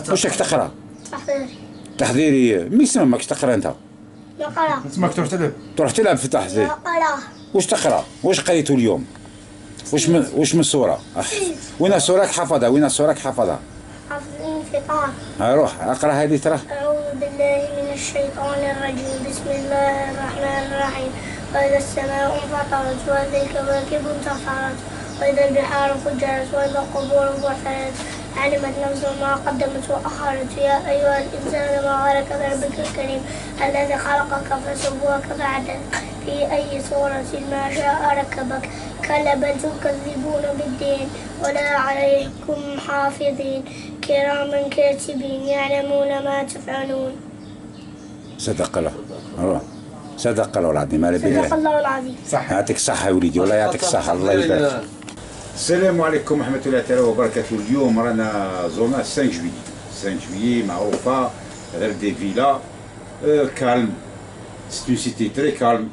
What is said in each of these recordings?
واش راك تقرا؟ تحضيري. تحضيري. مي سما ماكش تقرا انت؟ نقرا. تسماك تروح تلعب؟ تروح تلعب في التحضير. نقرا. واش تقرا؟ واش قريتو اليوم؟ واش من سورة؟ وين السورة حافظها؟ وين السورة حافظها؟ حفظ الانفطار. روح اقرا هذه ترى. أعوذ بالله من الشيطان الرجيم. بسم الله الرحمن الرحيم. وإذا السماء انفطرت وإذا الكواكب انتثرت وإذا البحار فجرت وإذا القبور بعثرت علمت نفس ما قدمت وأخرت. يا أيها الإنسان ما غرك بربك الكريم الذي خلقك فسواك فعدلك في أي صورة ما شاء ركبك. كلا بل تكذبون بالدين ولا عليكم حافظين كراما كاتبين يعلمون ما تفعلون. صدق الله. روح. صدق الله العظيم. على بالله. صدق الله العظيم. صح. يعطيك الصحة يا وليدي والله يعطيك الصحة الله يبارك. السلام عليكم ورحمة الله تعالى وبركاته. اليوم رانا زونا 5 جويي. 5 جويي معروفة غير دي فيلا كالم. سيت سيتي تري كالم.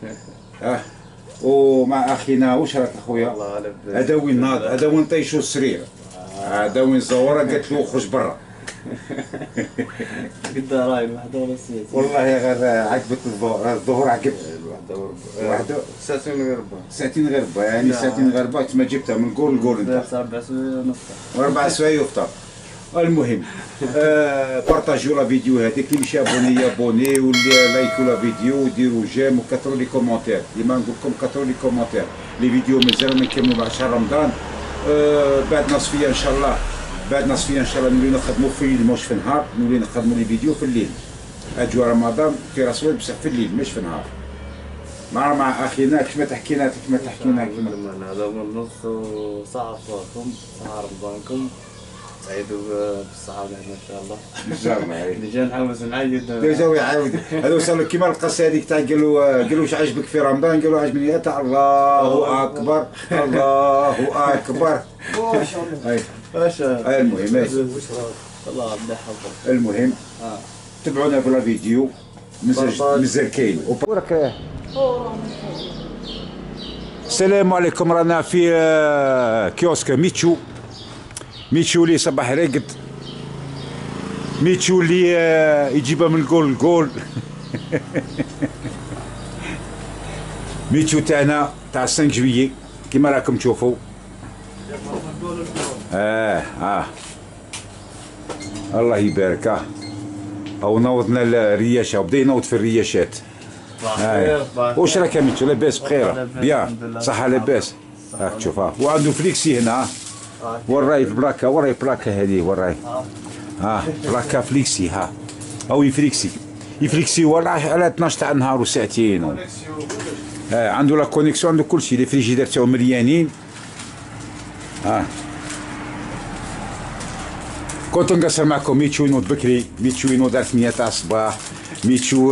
ومع اخينا واش راك اخويا؟ هذا وين ناض، هذا وين طيشو السرير، هذا وين زوره قالت له خرج برا. قد راي وحده ولا سياسي والله غير عجبت الظهر عجبت وحده ساعتين غير ربع ساعتين غير ربع يعني ساعتين غير ربع تما جبتها من الجول للجول انت 4 سوايع ونفطر و4 سوايع يفطر. المهم بارطاجيو لا فيديو هذيك اللي مشى ابوني واللي لايكو لا فيديو وديروا جيم وكثروا لي كومونتير. ديما نقول لكم كثروا لي كومونتير. لي فيديو مازال ما نكملوا مع شهر رمضان. بعد نصفيه ان شاء الله، بعد نصفيه ان شاء الله نولي نخدموا في الليل مش في النهار، نولي نخدموا لي فيديو في الليل. اجواء رمضان في رسول بصح في الليل مش في النهار. مع اخينا كيما تحكينا هذا هو النص. وصعب صوتكم صحة رمضانكم سعيدوا بالصحة والهنا ان شاء الله. ان شاء الله. ديجا نحوس نعيد ديجا يعاود هذا وصل كيما القصه هذيك تاع قالوا واش عجبك في رمضان؟ قالوا عجبني تاع الله اكبر الله اكبر. ما شاء الله. المهم الله ربي يحفظك. المهم تبعونا في الفيديو مازال كاين. السلام عليكم. رانا في كيوسك ميتشو اللي صباح راقد، ميتشو اللي يجيبها من الجول للجول. ميتشو تاعنا تاع 5 جويي كيما راكم تشوفوا. الله يبارك. او نوضنا الرياشه وبدا ينوض في الرياشات. واش راك يا ميتشو؟ لاباس بخير؟ بيان صحه لاباس. راك تشوف وعنده فليكسي هنا وراي في بلاكه، وراي بلاكه هذه وراي بلاكه فليكسي او يفليكسي ولا على 12 تاع النهار وساعتين عنده لا كونيكسيون عنده كلشي. لي فريجيدير تاعو مليانين. كنت نقصر معكم. ميتشو ينوض بكري، ميتشو ينوض على 8 تاع الصباح. ميتشو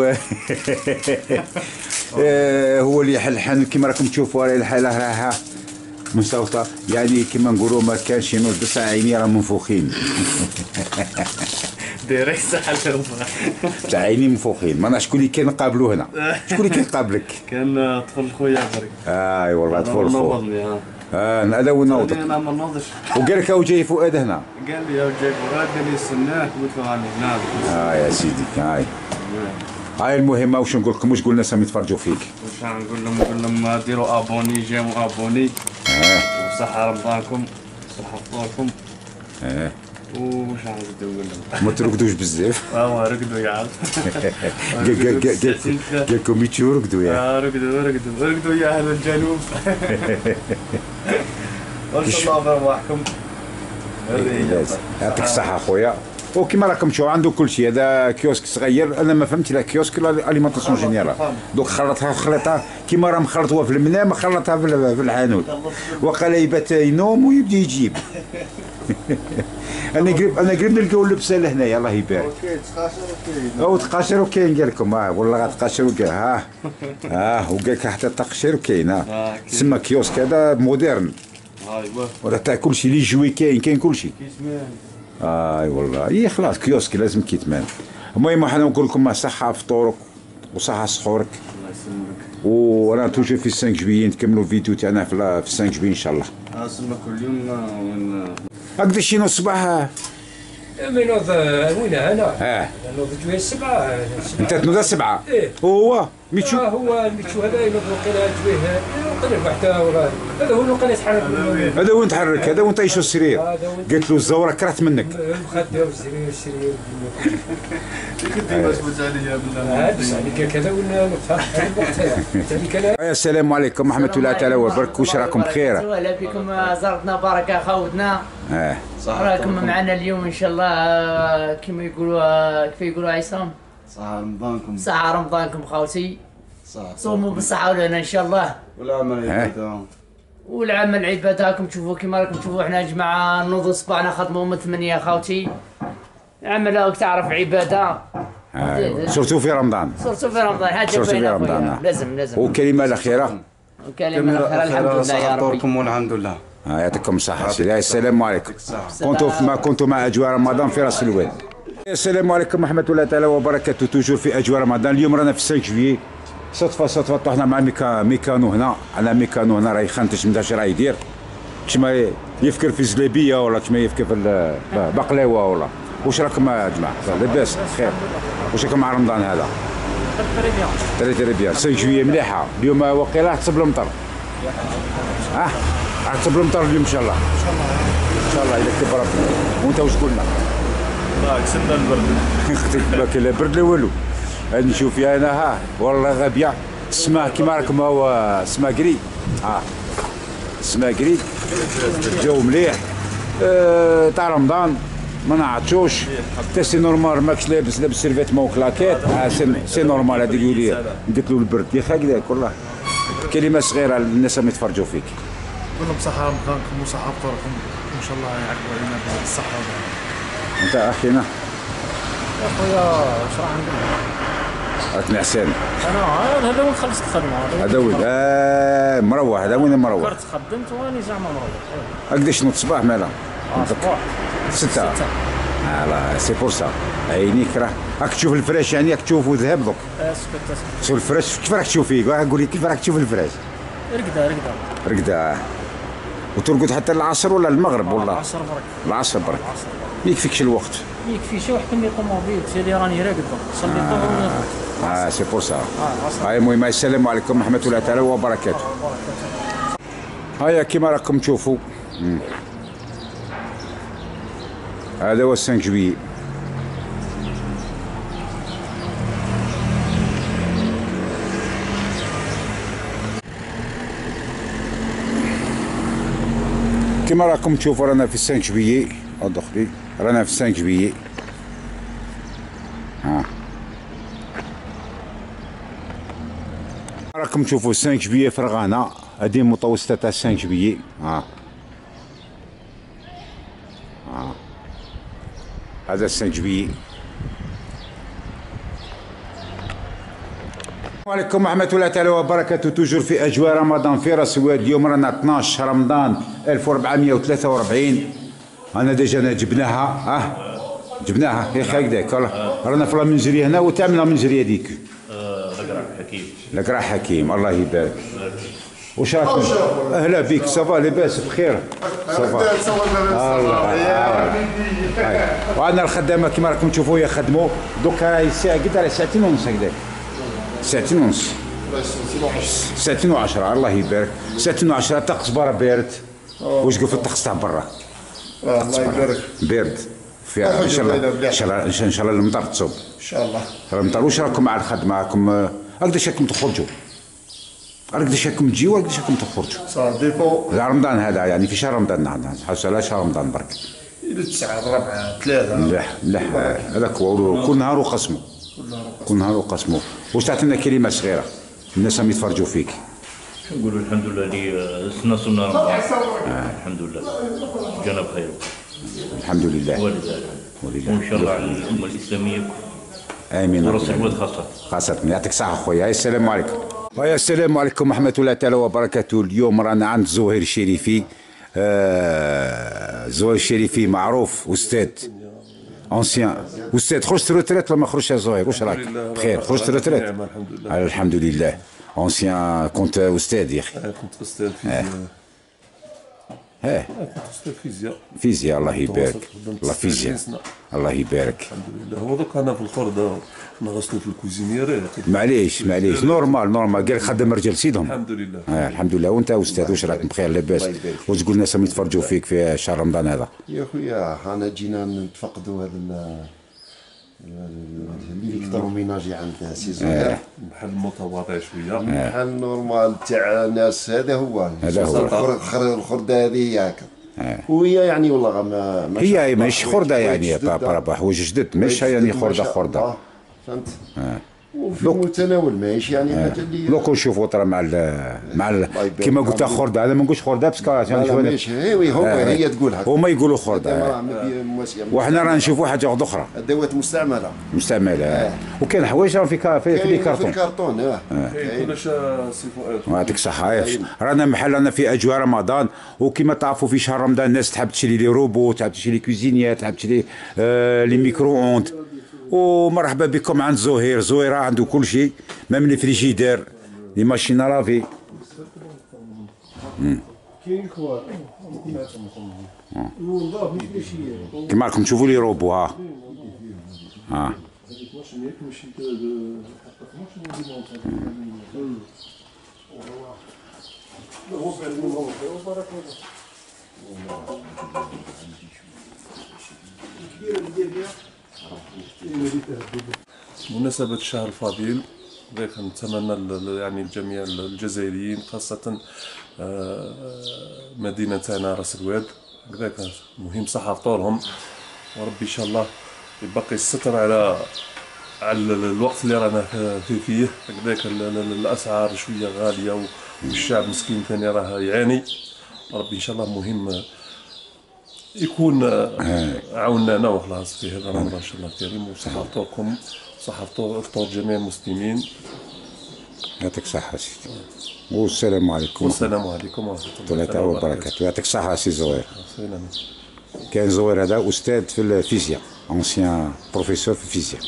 هو اللي يحلحن كيما راكم تشوفوا. راهي الحاله راها مستوطى يعني كيما نقولوا ما كانش ينوض بصح عيني راه منفوخين. ديريكت ساحل تاع عيني منفوخين. ما شكون اللي كان نقابلو هنا؟ شكون اللي كان قابلك؟ كان طفل خويا برك. اي والله طفل خويا. هذا هو نوضك. انا ما نوضش. وقال لك هاو جاي فؤاد هنا. قال لي هاو جاي فؤاد قال لي استناك قلت له راني هنا. يا سيدي هاي المهم واش نقول لكم؟ واش قلنا سامي يتفرجوا فيك؟ واش نقول لهم؟ نقول لهم ديروا ابوني جيموا ابوني. وصحة رمضانكم صحة فطوركم. وش نزيد نقول لهم؟ ما ترقدوش بزاف. رقدوا يا عم. قالكم ميتشو رقدوا يا. رقدوا يا اهل الجنوب. وان شاء الله برواحكم. يعطيك الصحة اخويا. وكيما راكم تشوفوا عنده كل شيء. هذا كيوسك صغير. انا ما فهمتش لا كيوسك لا اليمونطاسيون جينيرال. دوك خلطها كيما راه مخلطوها في المنام خلطها في الحانوت. وقال يبات ينوم ويبدا يجيب. انا قريب نلقاو اللبسه لهنايا الله يبارك. او تقاشر وكاين قال لكم والله غتقاشر وكاين وقال لك حتى التقشير وكاين تسمى كيوسك هذا مودرن. ولا تاع كلشي لي جوي كاين كلشي. اي والله خلاص كيوسك لازم كيتمان. المهم انا نقول لكم صحه فطورك وصحه سحورك. الله يسلمك. وانا توجور في 5 جويي نكملوا الفيديو تاعنا في 5 جويي ان شاء الله. نسمع كل يوم وين هكذا شي نص الصباح نوض وين انا؟ نوض جويه 7. انت تنوض 7. ايه وهو ميتشو هو ميتشو هذا ينوض وقيله جويه وقيله وحده وغادي. هذا هو اللي وقيله يتحرك. هذا وين تحرك، هذا وين تعيشوا السرير. قالت له الزوره كرهت منك. خدها والسرير كنت مسبوس عليا بالله. بس عليك كذا ولا السلام عليكم ورحمه الله تعالى وبركاته. واش راكم بخير؟ اهلا بكم، زرتنا بركه خوتنا. راكم معنا اليوم ان شاء الله. كيف يقولوا عصام؟ صحة رمضانكم. صحة رمضانكم خوتي. صوموا بالصحة والهنا ان شاء الله. والعمل عبادة. والعمل عباداكم. تشوفوا كيما راكم تشوفوا احنا جماعة نوضوا صباحنا خدموا من 8 خوتي. عمل راك تعرف عبادة. صرتوا في رمضان. صرتوا في رمضان. حاجة باينة. لازم. وكلمة الأخيرة. الحمد لله يا ربي. والحمد لله. يعطيكم الصحة. السلام عليكم. كنتم مع أجواء رمضان في راس الواد. السلام عليكم ورحمة الله تعالى وبركاته. توجور في أجواء رمضان. اليوم رانا في 5 جويي. صدفة طحنا مع ميكانو هنا. على ميكانو هنا راه يخنتج من اش راه يدير. كيما يفكر في الزلابية ولا كيما يفكر في البقلاوة ولا. واش راكم يا جماعة؟ لاباس بخير. واش راكم مع رمضان هذا؟ تري بيان. 5 جويي مليحة. اليوم وقيلا راح تصب المطر. راح تصب المطر اليوم ان شاء الله. ان شاء الله اذا كتب ربي. وانت واش قلنا؟ كسبنا البرد. اختي لا برد لا والو. نشوف فيها انا والله غابيه. السماء كيما راكم هو السماء قري. السماء قري. الجو مليح. تاع رمضان ما نعطشوش. حتى سي نورمال ماكش لابس سيرفيت مو كلاكيت. سي نورمال هذه اللي قلت له البرد يا اخي هكذاك والله. كلمه صغيره للناس اللي يتفرجوا فيك. كلهم بصحة رمضانكم وصحة فطوركم وإن شاء الله يعقبوا علينا بالصحة والراحة. أنت أخينا؟ يا خويا واش راح نقول لك؟ راك نعسان. أنا هذا وين خلصت الخدمة. هذا وين؟ مروح. هذا وين مروح؟ فكرت خدمت وأني زعما مروح. قداش نوض الصباح مالا؟ الصباح 6. لا سي بور سا. عينيك راك تشوف الفراش يعني راك تشوفو ذهب دوك. اسكت. شوف الفراش كيف راك تشوف فيه؟ قول لي كيف راك تشوف الفراش؟ رقدة. وترقد حتى العصر ولا المغرب ولا؟ العصر برك. ما يكفيكش الوقت. ما يكفيش واحد كمي طوموبيل سيدي راني راقد صلي الظهر ونرقد. سي بور سا. المهم السلام عليكم ورحمة الله تعالى وبركاته. هيا كيما راكم تشوفوا. هذا هو 5 جويي. كما راكم تشوفوا رانا في 5 جويي. ادخلي رانا في 5 جويي. راكم تشوفوا 5 جويي فرغانة. هذه متوسطة تاع 5 جويي. هذا 5 جويي. السلام عليكم ورحمة الله تعالى وبركاته. توجور في أجواء رمضان في راس الواد. اليوم رانا 12 رمضان 1443. أنا ديجا جبناها. جبناها يا أخي هكذاك. رانا في المنجرية هنا وتعمل المنجرية ديك. القراح حكيم. الله يبارك. واش راكم؟ أهلا بك. صافا لاباس بخير؟ صافا. الله. وعندنا الخدامة كيما راكم تشوفوا يخدموا. دوكا الساعة قد راه 2 ونص هكذاك. 2 ونص. 2 و10. الله يبارك. 2 و10. الطقس برا بارد. واش قول في الطقس تاع برا؟ الله يبارك. بارد. فيها ان شاء الله المطر تصب. ان شاء الله. المطر. واش راكم مع الخدمه؟ راكم قداش راكم تخرجوا؟ قداش راكم تجيو قداش راكم تخرجوا؟ صار ديبو. رمضان هذا يعني في شهر رمضان حاس على شهر رمضان برك. 9 4 3. مليح هذاك هو. كل نهار وقسمه. واش تعطينا كلمه صغيره الناس راهم يتفرجوا فيك؟ نقولوا الحمد لله اللي صنا رمضان. الحمد لله جانا بخير. الحمد لله. ولله. وان شاء الله على الامه الاسلاميه. امين. ورسول الله خاصة. يعطيك الصحة خويا. السلام عليكم. السلام عليكم ورحمة الله تعالى وبركاته. اليوم رانا عند زهير الشريفي. زهير الشريفي معروف أستاذ أونسيان. أستاذ خرجت روتريت ولا ما خرجتش يا زهير؟ واش راك؟ بخير. خرجت روتريت؟ الحمد لله. الحمد لله. أونسيان كنت أستاذ يا أخي. كنت أستاذ في كنت فيزياء. فيزياء الله يبارك. الله فيزياء الله يبارك. الحمد لله. هو دوك انا في الخردة نغسلو في الكوزينيير. معليش نورمال كاع خدم رجال سيدهم. الحمد لله. الحمد لله. وانت استاذ واش راك بخير لاباس؟ وتقول الناس راهم يتفرجوا فيك في شهر رمضان هذا؟ يا خويا حنا جينا نتفقدوا هذا الالكتروميناجي عند سي زهير. محل متواضع شويه. محل نورمال تاع ناس هذا هو. الخردة هذه هي هكا. وهي يعني والله ما هي ماشي خردة يعني بابا حوايج جدد ماشي يعني خردة. فهمت. وفي المتناول ماشي يعني حاجه اللي لو نشوفوا ترى مع كيما قلت خردة انا ما نقولش خردة باسكو ماشي هي تقول هكا هما يقولوا خردة وحنا راه نشوفوا حاجه اخرى ادوات مستعمله وكاين حوايج راهم في الكرتون كاين كلش سي فؤاد يعطيك الصحة. رانا محل في اجواء رمضان وكما تعرفوا في شهر رمضان الناس تحب تشري لي روبو تحب تشري لي كوزينيات تحب تشري لي ميكرو اوند ومرحبا بكم عند زهير عنده كل شيء ميم لي فريجيدير لي ماشين لافي. كما راكم تشوفوا لي روبو ها بمناسبة الشهر الفضيل نتمنى يعني الجميع الجزائريين خاصة مدينة تاعنا راس الواد هكذاك مهم صحة فطورهم وربي إن شاء الله يبقي الستر على الوقت اللي رانا فيه هكذاك الأسعار شوية غالية والشعب مسكين ثاني راه يعاني ربي إن شاء الله مهم يكون عاوننا وخلاص في هذا الامر ان شاء الله الكريم وصحة فطوركم وصحة فطور جميع المسلمين. يعطيك الصحة سيدي والسلام عليكم. والسلام عليكم ورحمة الله وبركاته. يعطيك الصحة سي زهير. كاين زهير هذا أستاذ في الفيزياء أونسيان بروفيسور في الفيزياء.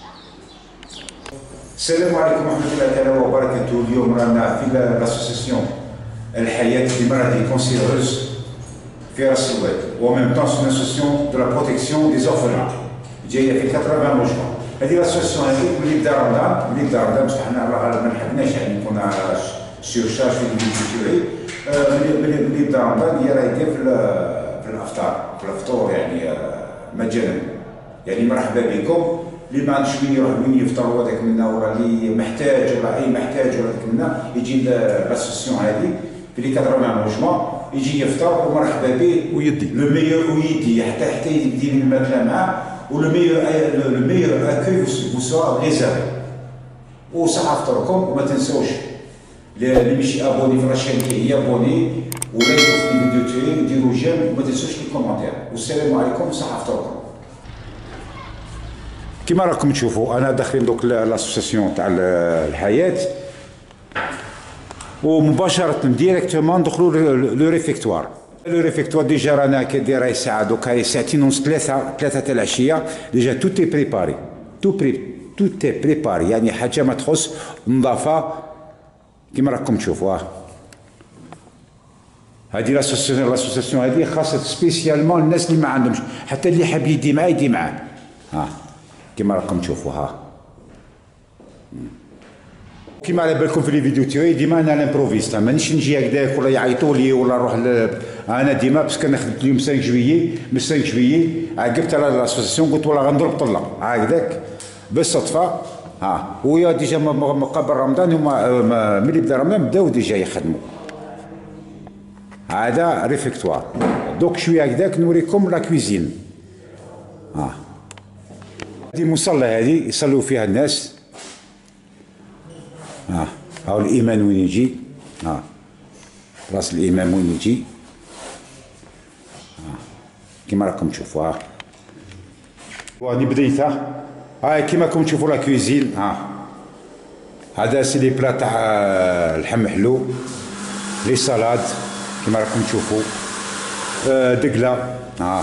السلام عليكم ورحمة الله تعالى وبركاته. اليوم رانا في لاسوسيسيون الحياة لمرضى كونسيروز في راس الواد وميم طون سون اسوسيون دو لا بروتيكسيون دي زورفلان جايه في 80 لوجمون. هذه لاسوسيسيون هذه ملي بدا رمضان بصح حنا ما لحقناش يعني كنا سيرشارج في الفيديو ملي بدا رمضان هي راهي دير في الافطار في الفطور يعني مجانا يعني مرحبا بكم اللي ما عندش وين يروح وين يفطر هذاك منا ولا اللي محتاج ولا اي محتاج ولا هذاك منا يجي لاسوسيسيون هذه في 80 لوجمون يجي يفطر ومرحبا به ويدي لو ميور ويدي حتى يدي من الماكله معاه ولو ميور اكوي فو سوا ريزيرفي. وصحة فطوركم وما تنساوش اللي ماشي ابوني في لاشين هي ابوني ولا يشوف لي فيديو تاعي وديروا جيم وما تنساوش لي كومونتير. والسلام عليكم وصحة فطوركم. كيما راكم تشوفوا انا داخلين دوك لاسوسيسيون تاع الحياة ومباشرة ديريكتومون ندخلوا لو ريفيكتوار. لو ريفيكتوار ديجا رانا كدير راهي ساعة دوكا راهي ساعتين ونص ثلاثة تاع العشية ديجا توت بريباري توت بريباري يعني حاجة ما تخص النظافة كيما راكم تشوفوا. هذه لاسوسيسيون هذه خاصة سبيسيالمون الناس اللي ما عندهمش حتى اللي حاب يدي معاه كيما راكم تشوفوا كيما على بالكم في لي فيديو تاعي ديما انا لامبروفيست مانيش نجي هكذاك ولا يعيطوا لي ولا نروح انا ديما باسكو انا خدمت اليوم 5 جويي من 5 جويي عقبت على لاسوسيسيون قلت والله غنضرب طلق هكذاك بالصدفه ويا ديجا قبل رمضان هما ملي بدا رمضان بداو ديجا يخدموا. هذا ريفيكتوار دوك شويه هكذاك نوريكم لا كويزين. هذه مصلى هذه يصلوا فيها الناس. هاو الإمام وين يجي راس الإمام وين يجي كيما راكم تشوفوا وهادي بديتها كيما راكم تشوفوا لا كويزين هذا سي لي بلا تاع اللحم حلو لي سالاد كيما راكم تشوفوا دقله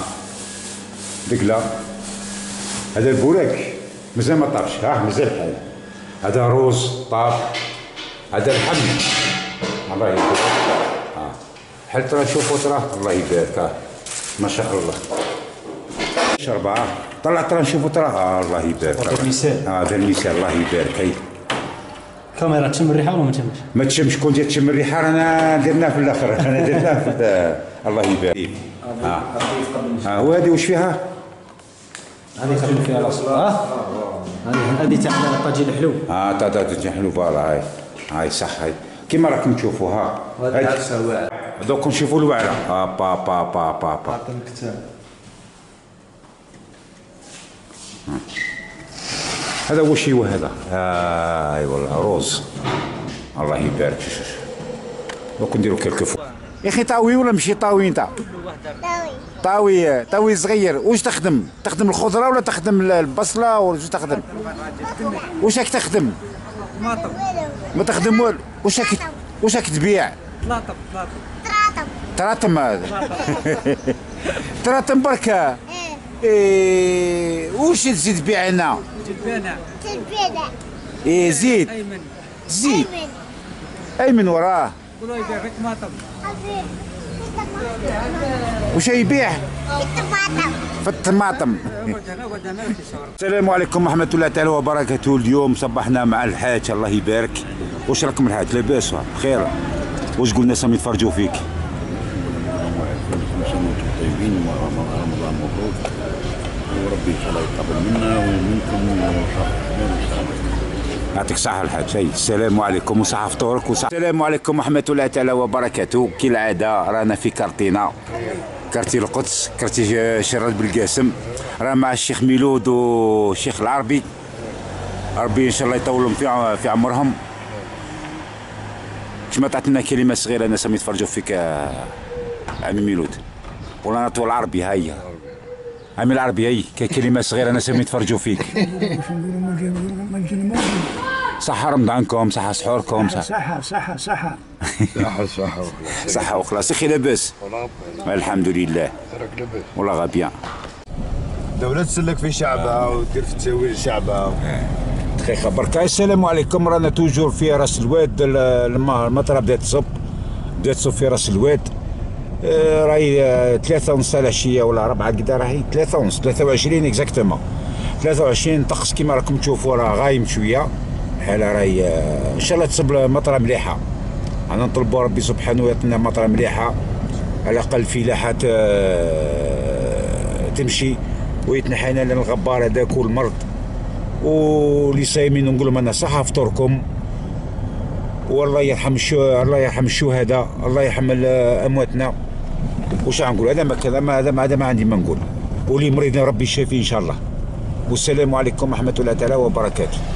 دقله هذا البوراك مازال ما طابش مازال حي هذا روز طاب هذا الحم الله يبارك حل ترى نشوفوا ترى الله يبارك ما شاء الله. شربة طلع ترى نشوفوا ترى الله يبارك. هذا المثال. هذا المثال الله يبارك. هي كاميرا تشم الريحه ولا ما تشمش؟ ما تشمش. كون جات تشم الريحه رانا درناه في الاخر. انا درناه في الله يبارك. وهذه واش فيها؟ هذه خدم فيها الاصل. هذه تاع الطاجين الحلو. تاع الطاجين الحلو فوالا. هاي صح. هاي كيما راكم تشوفوا. هذه السواعل. دوك نشوفوا الوعره. با با با با با. هذا واش هو هذا؟ اي والله روز الله يبارك. دوك نديرو كالكفو يا اخي. طاوي ولا ماشي طاوي انت؟ طاوي صغير. واش تخدم؟ تخدم الخضره ولا تخدم البصله ولا واش تخدم؟ واش راك تخدم؟ ما تخدم والو. واش راك تبيع؟ تراطم هذا. تراطم بركه. واش تزيد تبيع هنا؟ زيد. زيد. ايمن وراه. قولوا يبيع في الطماطم. واش يبيع؟ في الطماطم. السلام عليكم ورحمة الله تعالى وبركاته. اليوم صبحنا مع الحاج الله يبارك. واش راكم الحاج؟ لاباس بخير؟ واش قلنا سامي يتفرجوا فيك؟ طيبين رمضان مبروك وربي ان شاء الله يتقبل منا ومنكم. يعطيك الصحة الحاج. السلام عليكم وصحة فطورك السلام عليكم ورحمة الله تعالى وبركاته. كالعادة رانا في كارتينا، كارتي القدس، كارتي شراد بالقاسم. راه مع الشيخ ميلود والشيخ العربي. ربي ان شاء الله يطولهم في عمرهم. كما تعطي لنا كلمة صغيرة الناس راهم يتفرجوا فيك عمي ميلود. ولا نطول العربي. هاي عمي العربي. هاي كلمة صغيرة الناس راهم يتفرجوا فيك. صحة رمضانكم، صحة سحوركم. صحة صحة وخلاص. اخي لاباس؟ الحمد لله والله غابيان. دولة تسلك في شعبها ودير في التسويق شعبها. دقيقة بركة. السلام عليكم. رانا توجور في راس الواد. المطرة بدات تصب في راس الواد. راهي 3:30 العشية ولا 4 كدا. راهي 3:30 23 اكزاكتومون 23 طقس كيما راكم تشوفوا. راه غايم شوية حالة. راهي ان شاء الله تصب مطرة مليحة. انا نطلبوا ربي سبحانه يعطينا مطرة مليحة على الاقل فلاحة تمشي ويتنحينا لنا الغبار هذاك والمرض. واللي صايمين نقول لهم انا صحة فطوركم. والله يرحم الشهداء، الله يرحم امواتنا. واش غنقول؟ هذا ما عندي ما نقول. واللي مريض ربي يشافيه ان شاء الله. والسلام عليكم ورحمة الله تعالى وبركاته.